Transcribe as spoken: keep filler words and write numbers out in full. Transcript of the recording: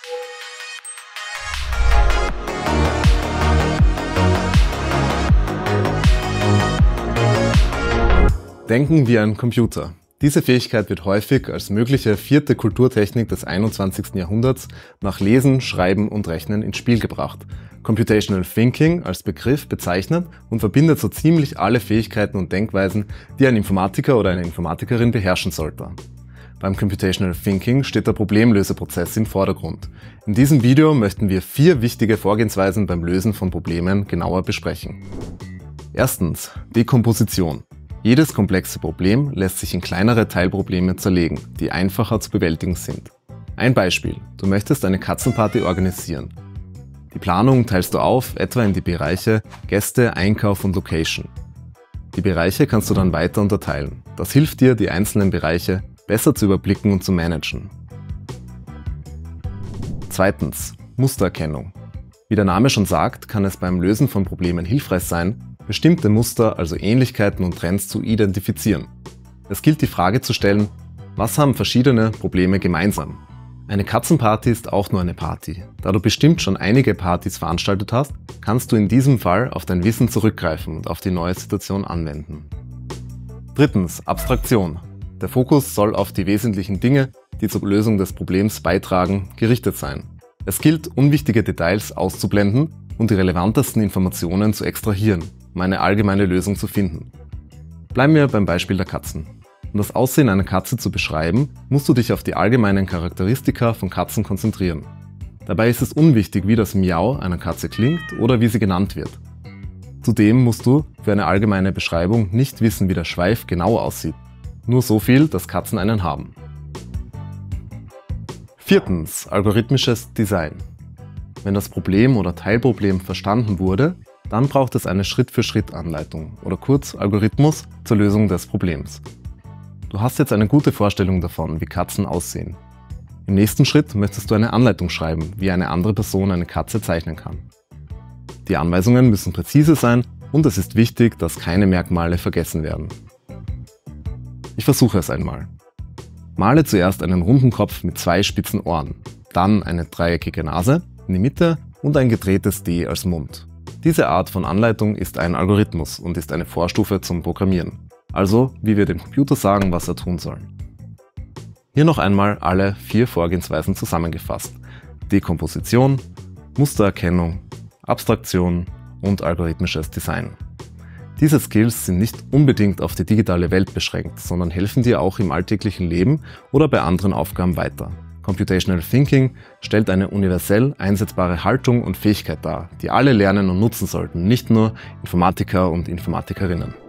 Denken wie ein Computer. Diese Fähigkeit wird häufig als mögliche vierte Kulturtechnik des einundzwanzigsten Jahrhunderts nach Lesen, Schreiben und Rechnen ins Spiel gebracht. Computational Thinking als Begriff bezeichnet und verbindet so ziemlich alle Fähigkeiten und Denkweisen, die ein Informatiker oder eine Informatikerin beherrschen sollte. Beim Computational Thinking steht der Problemlöseprozess im Vordergrund. In diesem Video möchten wir vier wichtige Vorgehensweisen beim Lösen von Problemen genauer besprechen. Erstens, Dekomposition. Jedes komplexe Problem lässt sich in kleinere Teilprobleme zerlegen, die einfacher zu bewältigen sind. Ein Beispiel: Du möchtest eine Katzenparty organisieren. Die Planung teilst du auf, etwa in die Bereiche Gäste, Einkauf und Location. Die Bereiche kannst du dann weiter unterteilen. Das hilft dir, die einzelnen Bereiche besser zu überblicken und zu managen. Zweitens, Mustererkennung. Wie der Name schon sagt, kann es beim Lösen von Problemen hilfreich sein, bestimmte Muster, also Ähnlichkeiten und Trends zu identifizieren. Es gilt die Frage zu stellen, was haben verschiedene Probleme gemeinsam? Eine Katzenparty ist auch nur eine Party. Da du bestimmt schon einige Partys veranstaltet hast, kannst du in diesem Fall auf dein Wissen zurückgreifen und auf die neue Situation anwenden. Drittens, Abstraktion. Der Fokus soll auf die wesentlichen Dinge, die zur Lösung des Problems beitragen, gerichtet sein. Es gilt, unwichtige Details auszublenden und die relevantesten Informationen zu extrahieren, um eine allgemeine Lösung zu finden. Bleiben wir beim Beispiel der Katzen. Um das Aussehen einer Katze zu beschreiben, musst du dich auf die allgemeinen Charakteristika von Katzen konzentrieren. Dabei ist es unwichtig, wie das Miau einer Katze klingt oder wie sie genannt wird. Zudem musst du für eine allgemeine Beschreibung nicht wissen, wie der Schweif genau aussieht. Nur so viel, dass Katzen einen haben. Viertens, algorithmisches Design. Wenn das Problem oder Teilproblem verstanden wurde, dann braucht es eine Schritt-für-Schritt-Anleitung oder kurz Algorithmus zur Lösung des Problems. Du hast jetzt eine gute Vorstellung davon, wie Katzen aussehen. Im nächsten Schritt möchtest du eine Anleitung schreiben, wie eine andere Person eine Katze zeichnen kann. Die Anweisungen müssen präzise sein und es ist wichtig, dass keine Merkmale vergessen werden. Ich versuche es einmal. Male zuerst einen runden Kopf mit zwei spitzen Ohren, dann eine dreieckige Nase in die Mitte und ein gedrehtes D als Mund. Diese Art von Anleitung ist ein Algorithmus und ist eine Vorstufe zum Programmieren. Also, wie wir dem Computer sagen, was er tun soll. Hier noch einmal alle vier Vorgehensweisen zusammengefasst: Dekomposition, Mustererkennung, Abstraktion und algorithmisches Design. Diese Skills sind nicht unbedingt auf die digitale Welt beschränkt, sondern helfen dir auch im alltäglichen Leben oder bei anderen Aufgaben weiter. Computational Thinking stellt eine universell einsetzbare Haltung und Fähigkeit dar, die alle lernen und nutzen sollten, nicht nur Informatiker und Informatikerinnen.